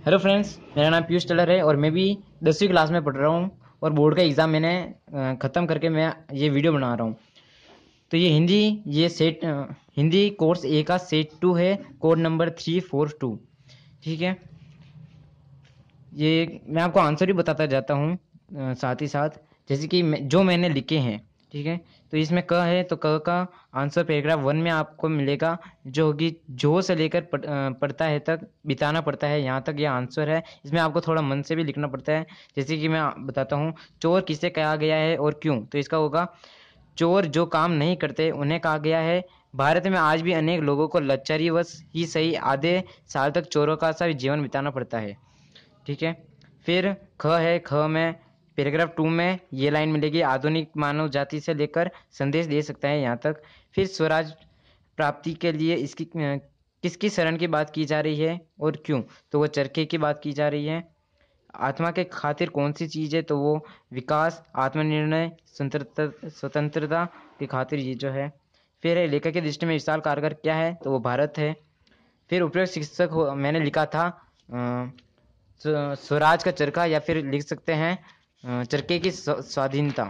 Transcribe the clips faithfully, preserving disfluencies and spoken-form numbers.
Hello friends, मेरा नाम Piyush Taylor है और मैं भी दसवीं क्लास में पढ़ रहा हूँ और बोर्ड का एग्ज़ाम मैंने अ, ख़त्म करके मैं ये वीडियो बना रहा हूँ। तो ये हिंदी ये सेट अ, हिंदी कोर्स ए का सेट टू है, code number three four two. ठीक है, ये मैं आपको आंसर भी बताता जाता हूँ अ, साथ ही साथ, जैसे कि मैं, जो मैंने लिखे हैं। ठीक है, तो इसमें क है तो क का आंसर पैराग्राफ वन में आपको मिलेगा, जो होगी जो से लेकर पढ़, अ, पढ़ता है तक बिताना पड़ता है, यहाँ तक ये आंसर है। इसमें आपको थोड़ा मन से भी लिखना पड़ता है। जैसे कि मैं बताता हूँ, चोर किसे कहा गया है और क्यों, तो इसका होगा चोर जो काम नहीं करते उन्हें कहा गया है। भारत में आज भी अनेक लोगों को लाचारीवश ही सही आधे साल तक चोरों का सा जीवन बिताना पड़ता है। ठीक है, फिर ख है, ख में पैराग्राफ टू में ये लाइन मिलेगी, आधुनिक मानव जाति से लेकर संदेश दे सकता है, यहाँ तक। फिर स्वराज प्राप्ति के लिए इसकी अ, किसकी शरण की बात की जा रही है और क्यों, तो वो चरखे की बात की जा रही है। आत्मा के खातिर कौन सी चीज़ है, तो वो विकास, आत्मनिर्णय, स्वतंत्रता स्वतंत्रता की खातिर ये जो है। फिर है, लेखक की दृष्टि में विशाल कारगर क्या है, तो वो भारत है। फिर उपयुक्त शिक्षक हो, मैंने लिखा था अ, स्व- स्वराज का चरखा, या फिर लिख सकते हैं अ, चरखे की स्व- स्वाधीनता।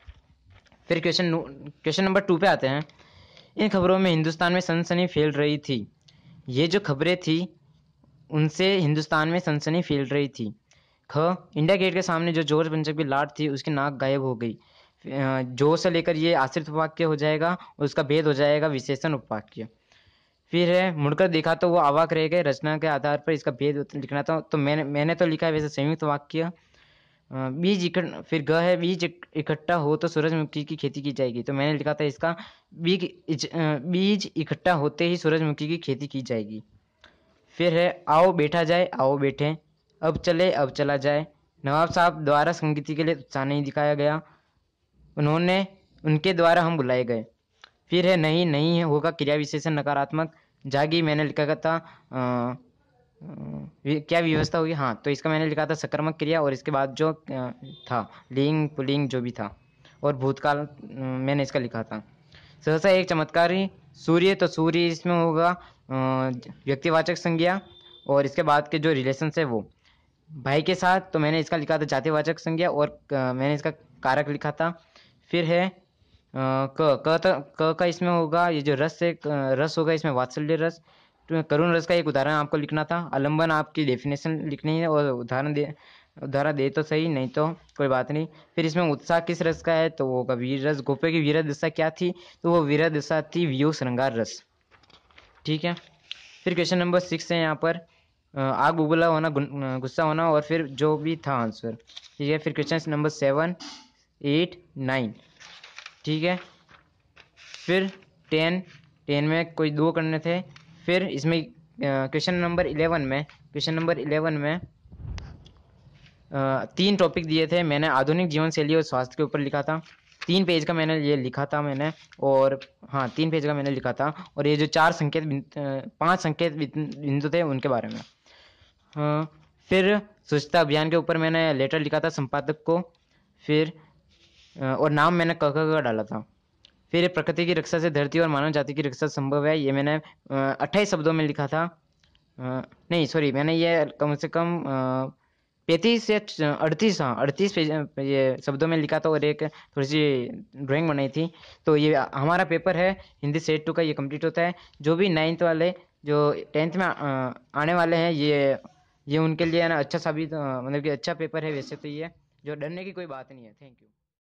फिर क्वेश्चन क्वेश्चन नंबर टू पे आते हैं। इन खबरों में हिंदुस्तान में सनसनी फैल रही थी। ये जो खबरें थी उनसे हिंदुस्तान में सनसनी फैल रही थी। ख, इंडिया गेट के सामने जो जॉर्ज पंचक की लाट थी उसकी नाक गायब हो गई। अ, जो से लेकर ये आश्रित उपवाक्य हो जाएगा और उसका भेद हो जाएगा विशेषण उपवाक्य। फिर है, मुड़कर देखा तो वो अवाक रह गए, रचना के आधार पर इसका भेद लिखना था, तो मैंने मैंने तो लिखा है वैसे संयुक्त वाक्य। अ, बीज इकट्ठ फिर ग है, बीज इक- इकट्ठा हो तो सूरजमुखी की खेती की जाएगी, तो मैंने लिखा था इसका बीज इज- अ, बीज इकट्ठा होते ही सूरजमुखी की खेती की जाएगी। फिर है, आओ बैठा जाए, आओ बैठे, अब चले अब चला जाए। नवाब साहब द्वारा संगीति के लिए उत्साह नहीं दिखाया गया, उन्होंने उनके द्वारा हम बुलाए गए। फिर है, नहीं नहीं है होगा क्रिया विशेषण नकारात्मक। जागी, मैंने लिखा था अ, अ, वि- क्या व्यवस्था होगी, हाँ, तो इसका मैंने लिखा था सकर्मक क्रिया, और इसके बाद जो अ, था लिंग पुलिंग जो भी था, और भूतकाल अ, मैंने इसका लिखा था। सहसा एक चमत्कारी सूर्य, तो सूर्य इसमें होगा अ, व्यक्तिवाचक संज्ञा, और इसके बाद के जो रिलेशन है वो भाई के साथ, तो मैंने इसका लिखा था जातिवाचक संज्ञा, और अ, मैंने इसका कारक लिखा था। फिर है अ, क क त- क का इसमें होगा ये जो रस है, अ, रस होगा इसमें वात्सल्य रस। तो करुण रस का एक उदाहरण आपको लिखना था। आलंबन आपकी डेफिनेशन लिखनी है, और उदाहरण दे उदाहरण दे तो सही, नहीं तो कोई बात नहीं। फिर इसमें उत्साह किस रस का है, तो वो होगा वीर रस। गोपे की वीर दशा क्या थी, तो वो वीर दशा थी वियोग श्रृंगार रस। ठीक है, फिर क्वेश्चन नंबर सिक्स है यहाँ पर, अ, आग बुबला होना, गुन- अ, गुस्सा होना, और फिर जो भी था आंसर। ठीक है, फिर question number seven, eight, nine. ठीक है, फिर टेन, टेन में कोई दो करने थे। फिर इसमें क्वेश्चन नंबर इलेवन में क्वेश्चन नंबर इलेवन में अ, तीन टॉपिक दिए थे, मैंने आधुनिक जीवन शैली और स्वास्थ्य के ऊपर लिखा था। तीन पेज का मैंने ये लिखा था मैंने, और हाँ, तीन पेज का मैंने लिखा था, और ये जो चार संकेत बिन- अ, पांच संकेत बिन- बिंदु थे उनके बारे में। हाँ, फिर स्वच्छता अभियान के ऊपर मैंने लेटर लिखा था संपादक को। फिर अ, और नाम मैंने क ख का डाला था। फिर प्रकृति की रक्षा से धरती और मानव जाति की रक्षा संभव है, ये मैंने अट्ठाईस शब्दों में लिखा था। अ, नहीं सॉरी, मैंने ये कम से कम पैंतीस या अड़तीस, हाँ अड़तीस पेज अ, ये शब्दों में लिखा था, और एक थोड़ी सी ड्राइंग बनाई थी। तो ये हमारा पेपर है हिंदी सेट टू का, ये कंप्लीट होता है। जो भी नाइन्थ वाले जो टेंथ में अ, आने वाले हैं, ये ये उनके लिए ना अच्छा साबित अ, मतलब कि अच्छा पेपर है वैसे तो ये, जो डरने की कोई बात नहीं है। Thank you.